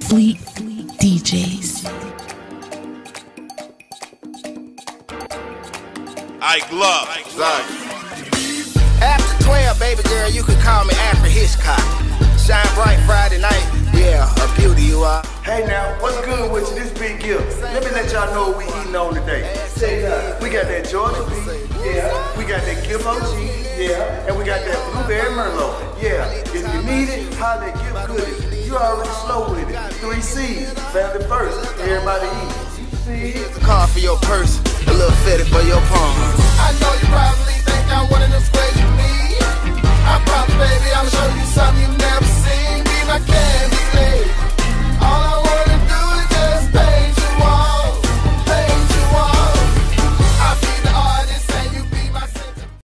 Fleet DJs. Ike Love. After 12, baby girl, you can call me Alfred Hitchcock. Shine bright Friday night, yeah, a beauty you are. Hey now, what's good with you? This Big Gill. Let me let y'all know what we eating on today. Say that. We got that Georgia beef, yeah. We got that Gilmo cheese, yeah. And we got that blueberry Merlot, yeah. If you need it, holla at Gill Goodies. You already slow with it. 3 C's, family first, everybody eat. A car for your purse, a little fitted for your palm. I know you probably think I'm one of them